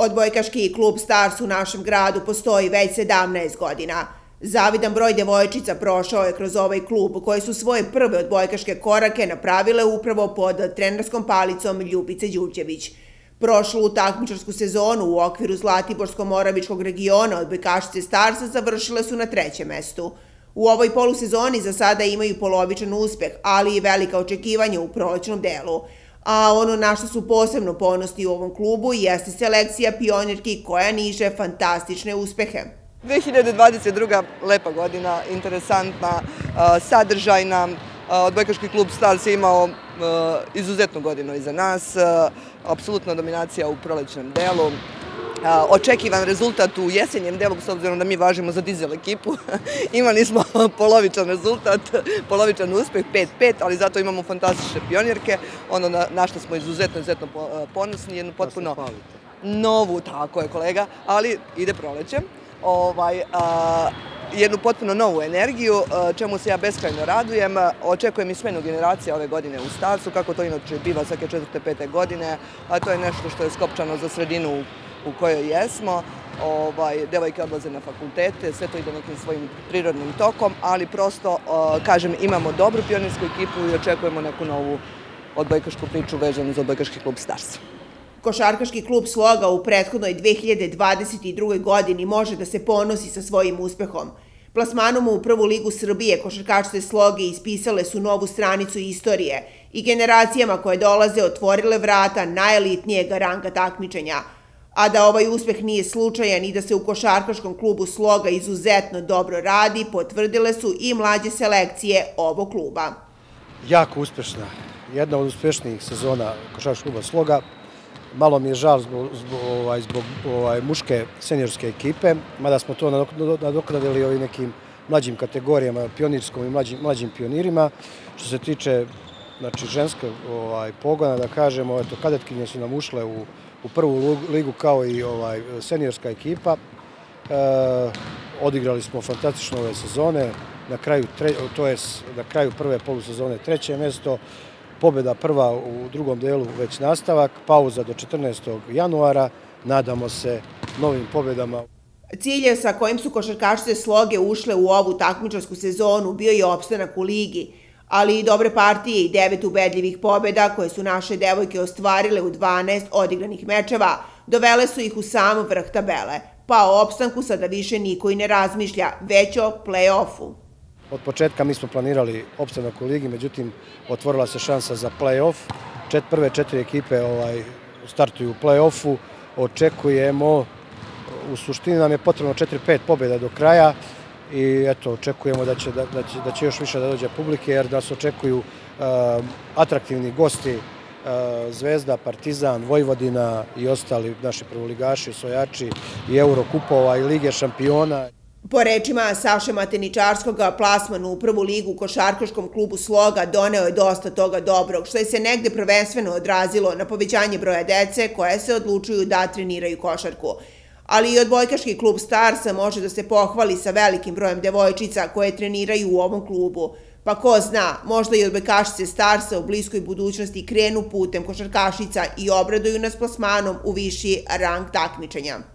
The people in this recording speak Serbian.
Odbojkaški klub Stars u našem gradu postoji već 17 godina. Zavidan broj devojčica prošao je kroz ovaj klub, koje su svoje prve odbojkaške korake napravile upravo pod trenerskom palicom Ljubice Đurđević. Prošlu takmičarsku sezonu u okviru Zlatiborsko-Moravičkog regiona odbojkašice Starsa završile su na 3. mestu. U ovoj polusezoni za sada imaju polovičan uspeh, ali i velika očekivanja u prolećnom delu. A ono na što su posebno ponosni u ovom klubu jeste selekcija pionirki koja niže fantastične uspehe. 2022. lepa godina, interesantna, sadržajna. Odbojkaški klub Stars je imao izuzetnu godinu iza nas, apsolutna dominacija u prolećnom delu. Očekivan rezultat u jesenjem delu, s obzirom da mi važimo za dizel ekipu. Imali smo polovičan rezultat, polovičan uspeh, 5-5, ali zato imamo fantastične pionirke. Ono na što smo izuzetno ponosni, jednu potpuno novu, tako je kolega, ali ide proleće. Jednu potpuno novu energiju, čemu se ja beskrajno radujem. Očekujem i smenu generacija ove godine u Starsu, kako to inače biva svake 4. 5. godine, a to je nešto što je skopčano za sredinu u kojoj jesmo. Devojke odlaze na fakultete, sve to ide nekim svojim prirodnim tokom, ali prosto, kažem, imamo dobru pionirsku ekipu i očekujemo neku novu odbojkašku priču vezanu za odbojkaški klub Stars. Košarkaški klub Sloga u prethodnoj 2022. godini može da se ponosi sa svojim uspehom. Plasmanom u prvu ligu Srbije košarkašice Sloge ispisale su novu stranicu istorije i generacijama koje dolaze otvorile vrata najelitnijeg ranga takmičenja. A da ovaj uspeh nije slučajan i da se u košarkaškom klubu Sloga izuzetno dobro radi, potvrdile su i mlađe selekcije ovog kluba. Jako uspešna, jedna od uspešnijih sezona košarkaškog kluba Sloga. Malo mi je žal zbog muške seniorske ekipe, mada smo to nadoknadili ovim nekim mlađim kategorijama, pionirskom i mlađim pionirima. Što se tiče ženskog pogona, da kažemo, kadetkinje su nam ušle u prvu ligu kao i seniorska ekipa. Odigrali smo fantastično ove sezone, na kraju prve polusezone 3. mesto, pobjeda prva u drugom delu već nastavak, pauza do 14. januara, nadamo se novim pobjedama. Cilj sa kojim su košarkašice Sloge ušle u ovu takmičarsku sezonu bio je opstanak u ligi, ali i dobre partije i 9 ubedljivih pobjeda koje su naše devojke ostvarile u 12 odigranih mečeva, dovele su ih u sam vrh tabele, pa o opstanku sada više niko i ne razmišlja, već o play-offu. Od početka mi smo planirali opstanak u ligi, međutim otvorila se šansa za play-off. Prve 4 ekipe startuju u play-offu. Očekujemo, u suštini nam je potrebno 4-5 pobjeda do kraja i očekujemo da će još više da dođe publike jer nas očekuju atraktivni gosti Zvezda, Partizan, Vojvodina i ostali naši prvoligaši, osvajači i Eurokupova i Lige šampiona. Po rečima Saše Mateničarskog, plasman u prvu ligu u košarkaškom klubu Sloga doneo je dosta toga dobrog, što je se negde prvenstveno odrazilo na povećanje broja dece koje se odlučuju da treniraju košarku. Ali i odbojkaški klub Starsa može da se pohvali sa velikim brojem devojčica koje treniraju u ovom klubu. Pa ko zna, možda i odbojkašice Starsa u bliskoj budućnosti krenu putem košarkašica i obraduju nas plasmanom u viši rang takmičenja.